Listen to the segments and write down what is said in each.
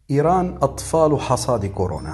إيران أطفال حصاد كورونا.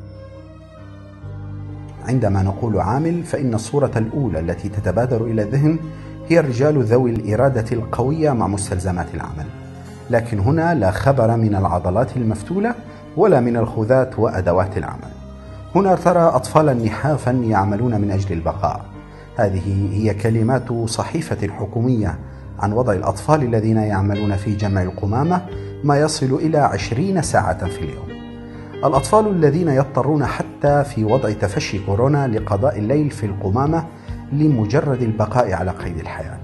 عندما نقول عامل فإن الصورة الأولى التي تتبادر إلى الذهن هي الرجال ذوي الإرادة القوية مع مستلزمات العمل، لكن هنا لا خبر من العضلات المفتولة ولا من الخوذات وأدوات العمل. هنا ترى أطفالا نحافا يعملون من أجل البقاء. هذه هي كلمات صحيفة الحكومية عن وضع الأطفال الذين يعملون في جمع القمامة ما يصل إلى 20 ساعة في اليوم. الأطفال الذين يضطرون حتى في وضع تفشي كورونا لقضاء الليل في القمامة لمجرد البقاء على قيد الحياة.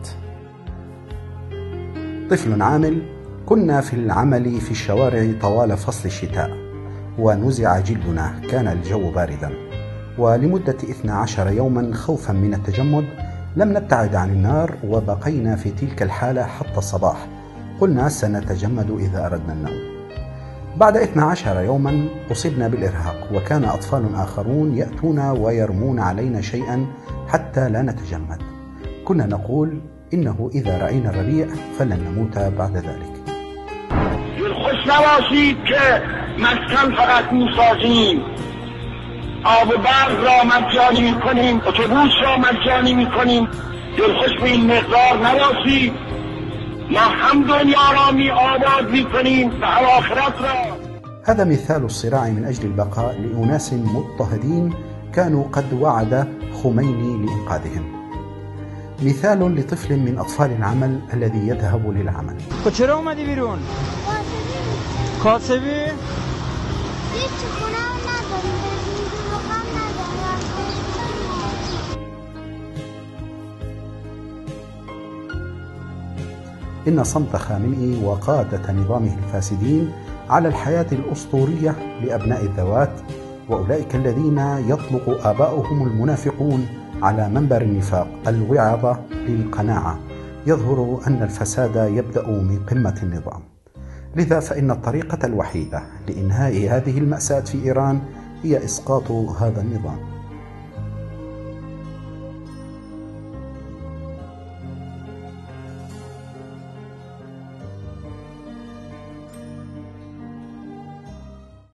طفل عامل: كنا في العمل في الشوارع طوال فصل الشتاء ونزع جلدنا، كان الجو باردا، ولمدة 12 يوما خوفا من التجمد لم نبتعد عن النار وبقينا في تلك الحالة حتى الصباح. قلنا سنتجمد إذا أردنا النوم. بعد 12 يوما أصبنا بالإرهاق، وكان أطفال آخرون يأتون ويرمون علينا شيئا حتى لا نتجمد. كنا نقول إنه إذا رأينا الربيع فلن نموت بعد ذلك. خوش نباشید که مسکن فقط میسازیم، آب و برق را مجانی میکنیم، اتوبوس را مجانی میکنیم. دلخوش به این مقدار نباشید. ما هم دنیا را آباد میکنیم و آخرت را. هذا مثال الصراع من أجل البقاء لأناس مضطهدين كانوا قد وعد خميني لإنقاذهم. مثال لطفل من أطفال العمل الذي يذهب للعمل. چرا اومدی بیرون؟ کاسبی؟ إن صمت خامنئي وقادة نظامه الفاسدين على الحياة الأسطورية لأبناء الذوات، وأولئك الذين يطلق آباؤهم المنافقون على منبر النفاق الوعظة للقناعة، يظهر أن الفساد يبدأ من قمة النظام. لذا فإن الطريقة الوحيدة لإنهاء هذه المأساة في إيران هي إسقاط هذا النظام.